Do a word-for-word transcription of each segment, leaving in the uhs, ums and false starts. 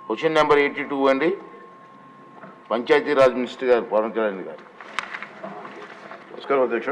Question number eighty two అండి, Panchayati Raj minister గారు పవన్ కళ్యాణ్ గారు. నమస్కారం అధ్యక్ష.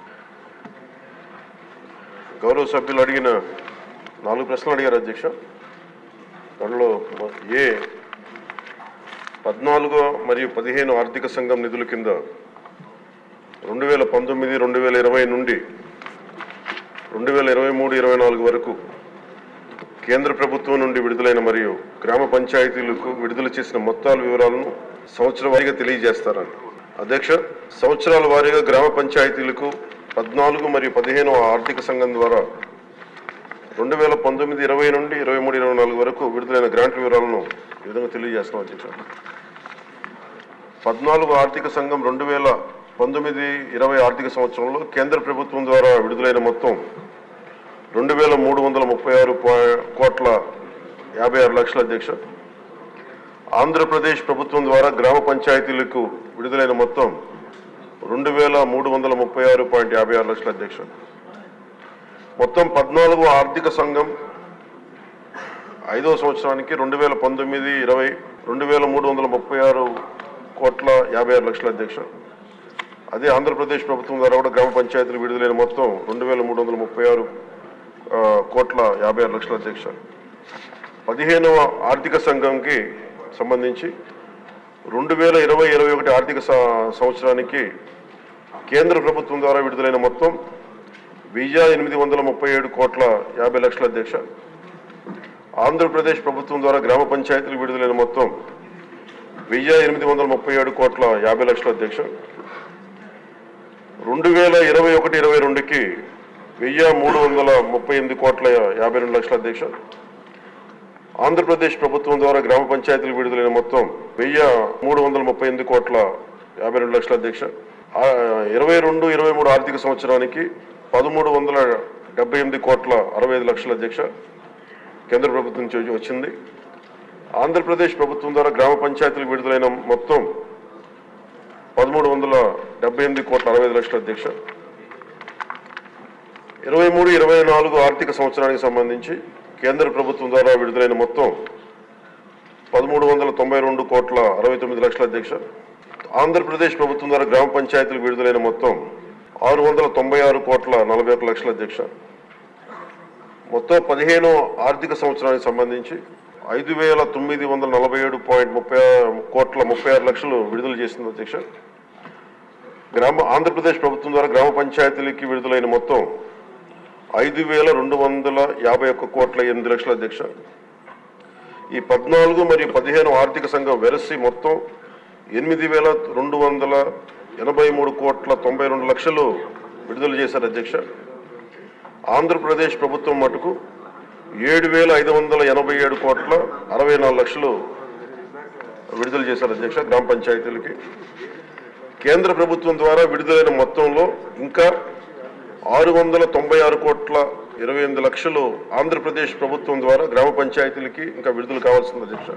గౌరవ సభ్యులు అడిగిన నాలుగు ప్రశ్నలు అడిగారు అధ్యక్ష. దానిలో ఏ పద్నాలుగో మరియు పదిహేను ఆర్థిక సంఘం నిధుల కింద రెండు వేల పంతొమ్మిది రెండు వేల ఇరవై నుండి రెండు వేల ఇరవై మూడు ఇరవై నాలుగు వరకు కేంద్ర ప్రభుత్వం నుండి విడుదలైన మరియు గ్రామ పంచాయతీలకు విడుదల చేసిన మొత్తాల వివరాలను సంవత్సర వారీగా తెలియజేస్తారని. అధ్యక్ష, సంవత్సరాల వారీగా గ్రామ పంచాయతీలకు పద్నాలుగు మరియు పదిహేను ఆర్థిక సంఘం ద్వారా రెండు వేల పంతొమ్మిది ఇరవై నుండి ఇరవై మూడు ఇరవై నాలుగు వరకు విడుదలైన గ్రాంట్ల వివరాలను ఈ విధంగా తెలియజేస్తున్నాం అధ్యక్ష. పద్నాలుగు ఆర్థిక సంఘం రెండు వేల పంతొమ్మిది ఇరవై ఆర్థిక సంవత్సరంలో కేంద్ర ప్రభుత్వం ద్వారా విడుదలైన మొత్తం రెండు వేల మూడు వందల ముప్పై ఆరు కోట్ల యాభై ఆరు లక్షల అధ్యక్ష. ఆంధ్రప్రదేశ్ ప్రభుత్వం ద్వారా గ్రామ పంచాయతీలకు విడుదలైన మొత్తం రెండు వేల మూడు వందల ముప్పై ఆరు పాయింట్ యాభై ఆరు లక్షల అధ్యక్ష. మొత్తం పద్నాలుగు ఆర్థిక సంఘం ఐదవ సంవత్సరానికి రెండు వేల పంతొమ్మిది ఇరవై రెండు వేల మూడు వందల ముప్పై ఆరు కోట్ల యాభై ఆరు లక్షల అధ్యక్ష. అదే ఆంధ్రప్రదేశ్ ప్రభుత్వం ద్వారా కూడా గ్రామ పంచాయతీలు విడుదలైన మొత్తం రెండు వేల మూడు వందల ముప్పై ఆరు కోట్ల యాభై ఆరు లక్షల అధ్యక్ష. పదిహేనవ ఆర్థిక సంఘంకి సంబంధించి రెండు వేల ఇరవై ఇరవై ఒకటి ఆర్థిక సంవత్సరానికి కేంద్ర ప్రభుత్వం ద్వారా విడుదలైన మొత్తం వెయ్యి ఎనిమిది వందల ముప్పై ఏడు కోట్ల యాభై లక్షల అధ్యక్ష. ఆంధ్రప్రదేశ్ ప్రభుత్వం ద్వారా గ్రామ పంచాయతీలు విడుదలైన మొత్తం వెయ్యి ఎనిమిది వందల ముప్పై ఏడు కోట్ల యాభై లక్షల అధ్యక్ష. రెండు వేల ఇరవై ఒకటి ఇరవై రెండుకి వెయ్యి మూడు వందల ముప్పై ఎనిమిది కోట్ల యాభై రెండు లక్షల అధ్యక్ష. ఆంధ్రప్రదేశ్ ప్రభుత్వం ద్వారా గ్రామ పంచాయతీలు విడుదలైన మొత్తం వెయ్యి మూడు వందల ముప్పై ఎనిమిది కోట్ల యాభై రెండు లక్షల అధ్యక్ష. ఇరవై రెండు ఇరవై మూడు ఆర్థిక సంవత్సరానికి పదమూడు వందల డెబ్బై ఎనిమిది కోట్ల అరవై ఐదు లక్షల అధ్యక్ష కేంద్ర ప్రభుత్వం నుంచి వచ్చింది. ఆంధ్రప్రదేశ్ ప్రభుత్వం ద్వారా గ్రామ పంచాయతీలు విడుదలైన మొత్తం పదమూడు వందల డెబ్బై ఎనిమిది కోట్ల అరవై ఐదు లక్షల అధ్యక్ష. ఇరవై మూడు ఇరవై నాలుగు ఆర్థిక సంవత్సరానికి సంబంధించి కేంద్ర ప్రభుత్వం ద్వారా విడుదలైన మొత్తం పదమూడు వందల తొంభై రెండు కోట్ల అరవై తొమ్మిది లక్షల అధ్యక్ష. ఆంధ్రప్రదేశ్ ప్రభుత్వం ద్వారా గ్రామ పంచాయతీలు విడుదలైన మొత్తం ఆరు వందల తొంభై ఆరు కోట్ల నలభై ఒక లక్షల అధ్యక్ష. మొత్తం పదిహేను ఆర్థిక సంవత్సరానికి సంబంధించి ఐదు వేల తొమ్మిది వందల నలభై ఏడు పాయింట్ ముప్పై కోట్ల ముప్పై ఆరు లక్షలు విడుదల చేసింది అధ్యక్ష. గ్రామ ఆంధ్రప్రదేశ్ ప్రభుత్వం ద్వారా గ్రామ పంచాయతీలకి విడుదలైన మొత్తం ఐదు వేల రెండు వందల యాభై ఒక్క కోట్ల ఎనిమిది లక్షల అధ్యక్ష. ఈ పద్నాలుగు మరియు పదిహేను ఆర్థిక సంఘం వెరసి మొత్తం ఎనిమిది వేల రెండు వందల ఎనభై మూడు కోట్ల తొంభై రెండు లక్షలు విడుదల చేశారు అధ్యక్ష. ఆంధ్రప్రదేశ్ ప్రభుత్వం మటుకు ఏడు వేల ఐదు వందల ఎనభై ఏడు కోట్ల అరవై నాలుగు లక్షలు విడుదల చేశారు అధ్యక్ష గ్రామ పంచాయతీలకి. కేంద్ర ప్రభుత్వం ద్వారా విడుదలైన మొత్తంలో ఇంకా ఆరు వందల తొంభై ఆరు కోట్ల ఇరవై ఎనిమిది లక్షలు ఆంధ్రప్రదేశ్ ప్రభుత్వం ద్వారా గ్రామ పంచాయతీలకి ఇంకా విడుదల కావాల్సింది అధ్యక్ష.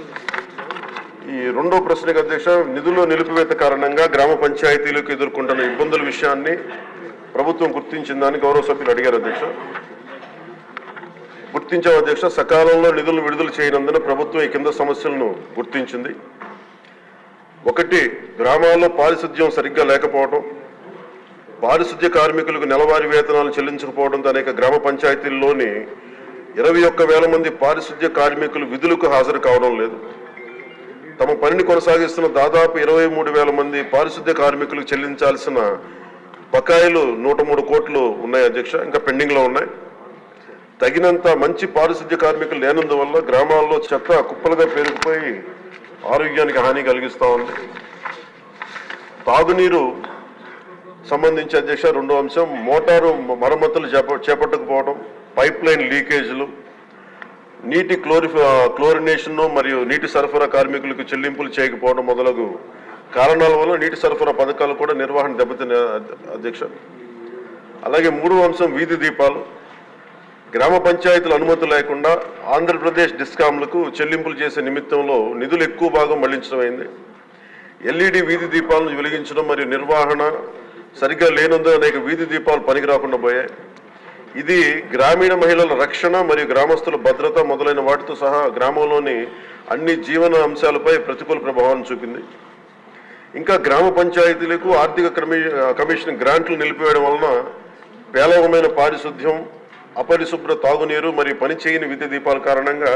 ఈ రెండో ప్రశ్నకు అధ్యక్ష, నిధుల నిలిపివేత కారణంగా గ్రామ పంచాయతీలకు ఎదుర్కొంటున్న ఇబ్బందుల విషయాన్ని ప్రభుత్వం గుర్తించిందని గౌరవ సభ్యులు అడిగారు అధ్యక్ష. గుర్తించాం అధ్యక్ష. సకాలంలో నిధులను విడుదల చేయనందున ప్రభుత్వం ఈ కింద సమస్యలను గుర్తించింది. ఒకటి, గ్రామాల్లో పారిశుద్ధ్యం సరిగ్గా లేకపోవడం, పారిశుద్ధ్య కార్మికులకు నెలవారీ వేతనాలు చెల్లించకపోవడంతో అనేక గ్రామ పంచాయతీల్లోని ఇరవై ఒక్క వేల మంది పారిశుద్ధ్య కార్మికులు విధులకు హాజరు కావడం లేదు. తమ పనిని కొనసాగిస్తున్న దాదాపు ఇరవై మూడు వేల మంది పారిశుద్ధ్య కార్మికులకు చెల్లించాల్సిన బకాయిలు నూట మూడు కోట్లు ఉన్నాయి అధ్యక్ష, ఇంకా పెండింగ్లో ఉన్నాయి. తగినంత మంచి పారిశుద్ధ్య కార్మికులు లేనందువల్ల గ్రామాల్లో చెత్త కుప్పలుగా పెరిగిపోయి ఆరోగ్యానికి హాని కలిగిస్తూ ఉంది. తాగునీరు సంబంధించి అధ్యక్ష రెండో అంశం, మోటారు మరమ్మతులు చేప చేపట్టకపోవడం, పైప్ లైన్ లీకేజీలు, నీటి క్లోరి క్లోరినేషన్ మరియు నీటి సరఫరా కార్మికులకు చెల్లింపులు చేయకపోవడం మొదలగు కారణాల వల్ల నీటి సరఫరా పథకాలు కూడా నిర్వహణ దెబ్బతిన్న అధ్యక్ష. అలాగే మూడో అంశం, వీధి దీపాలు. గ్రామ పంచాయతీల అనుమతి లేకుండా ఆంధ్రప్రదేశ్ డిస్కాంలకు చెల్లింపులు చేసే నిమిత్తంలో నిధులు ఎక్కువ భాగం మళ్లించడమైంది. ఎల్ఈడి వీధి దీపాలను వెలిగించడం మరియు నిర్వహణ సరిగ్గా లేనందున అనేక వీధి దీపాలు పనికి రాకుండా పోయాయి. ఇది గ్రామీణ మహిళల రక్షణ మరియు గ్రామస్తుల భద్రత మొదలైన వాటితో సహా గ్రామంలోని అన్ని జీవన అంశాలపై ప్రతికూల ప్రభావాన్ని చూపింది. ఇంకా గ్రామ పంచాయతీలకు ఆర్థిక కమి కమిషన్ గ్రాంట్లు నిలిపివేయడం వలన పేలవమైన పారిశుద్ధ్యం, అపరిశుభ్ర తాగునీరు మరియు పనిచేయని విద్యుత్ దీపాల కారణంగా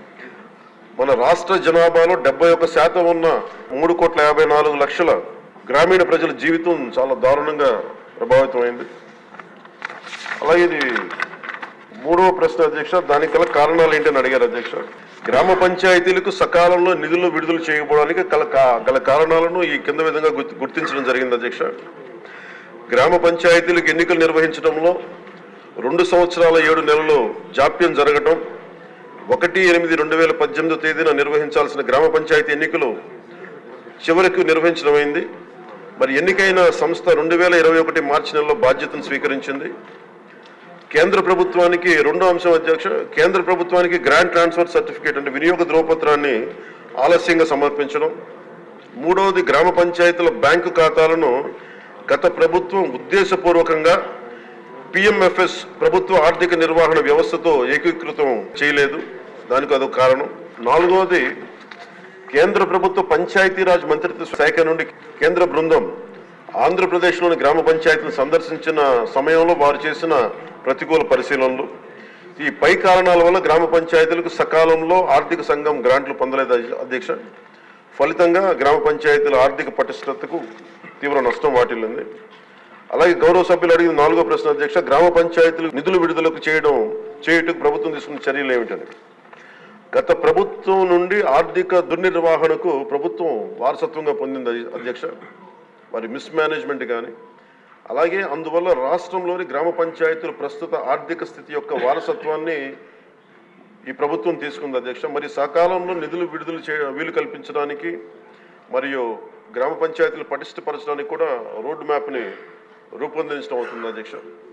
మన రాష్ట్ర జనాభాలో డెబ్బై ఒక్క శాతం ఉన్న మూడు కోట్ల యాభై నాలుగు లక్షల గ్రామీణ ప్రజల జీవితం చాలా దారుణంగా ప్రభావితమైంది. అలాగే ఇది మూడవ ప్రశ్న అధ్యక్ష, దానికి గల కారణాలు ఏంటని అడిగారు అధ్యక్ష. గ్రామ పంచాయతీలకు సకాలంలో నిధులు విడుదల చేయకపోవడానికి గల గల కారణాలను ఈ కింద విధంగా గుర్తించడం జరిగింది అధ్యక్ష. గ్రామ పంచాయతీలకు ఎన్నికలు నిర్వహించడంలో రెండు సంవత్సరాల ఏడు నెలలు జాప్యం జరగటం, ఒకటి ఎనిమిది రెండు వేల పద్దెనిమిదో తేదీన నిర్వహించాల్సిన గ్రామ పంచాయతీ ఎన్నికలు చివరికి నిర్వహించడమైంది. మరి ఎన్నికైన సంస్థ రెండు వేల ఇరవై ఒకటి మార్చి నెలలో బాధ్యతను స్వీకరించింది. కేంద్ర ప్రభుత్వానికి రెండో అంశం అధ్యక్ష, కేంద్ర ప్రభుత్వానికి గ్రాంట్ ట్రాన్స్ఫర్ సర్టిఫికేట్ అంటే వినియోగ ధ్రువపత్రాన్ని ఆలస్యంగా సమర్పించడం. మూడవది, గ్రామ పంచాయతీల బ్యాంకు ఖాతాలను గత ప్రభుత్వం ఉద్దేశపూర్వకంగా పిఎంఎఫ్ఎస్ ప్రభుత్వ ఆర్థిక నిర్వహణ వ్యవస్థతో ఏకీకృతం చేయలేదు, దానికి అదొక కారణం. నాలుగవది, కేంద్ర ప్రభుత్వ పంచాయతీరాజ్ మంత్రిత్వ శాఖ నుండి కేంద్ర బృందం ఆంధ్రప్రదేశ్లోని గ్రామ పంచాయతీలను సందర్శించిన సమయంలో వారు చేసిన ప్రతికూల పరిశీలనలు. ఈ పై కారణాల వల్ల గ్రామ పంచాయతీలకు సకాలంలో ఆర్థిక సంఘం గ్రాంట్లు పొందలేదు అధ్యక్ష. ఫలితంగా గ్రామ పంచాయతీల ఆర్థిక పటిష్టతకు తీవ్ర నష్టం వాటిల్లింది. అలాగే గౌరవ సభ్యులు అడిగిన నాలుగో ప్రశ్న అధ్యక్ష, గ్రామ పంచాయతీలు నిధులు విడుదలకు చేయడం చేయుటకు ప్రభుత్వం తీసుకున్న చర్యలు ఏమిటని. గత ప్రభుత్వం నుండి ఆర్థిక దుర్నిర్వహణకు ప్రభుత్వం వారసత్వంగా పొందింది అధ్యక్ష, మరి మిస్ మేనేజ్మెంట్ కానీ. అలాగే అందువల్ల రాష్ట్రంలోని గ్రామ పంచాయతీల ప్రస్తుత ఆర్థిక స్థితి యొక్క వారసత్వాన్ని ఈ ప్రభుత్వం తీసుకుంది అధ్యక్ష. మరి సకాలంలో నిధులు విడుదల చే వీలు కల్పించడానికి మరియు గ్రామ పంచాయతీలు పటిష్టపరచడానికి కూడా రోడ్ మ్యాప్ని రూపొందించడం అవుతుంది అధ్యక్ష.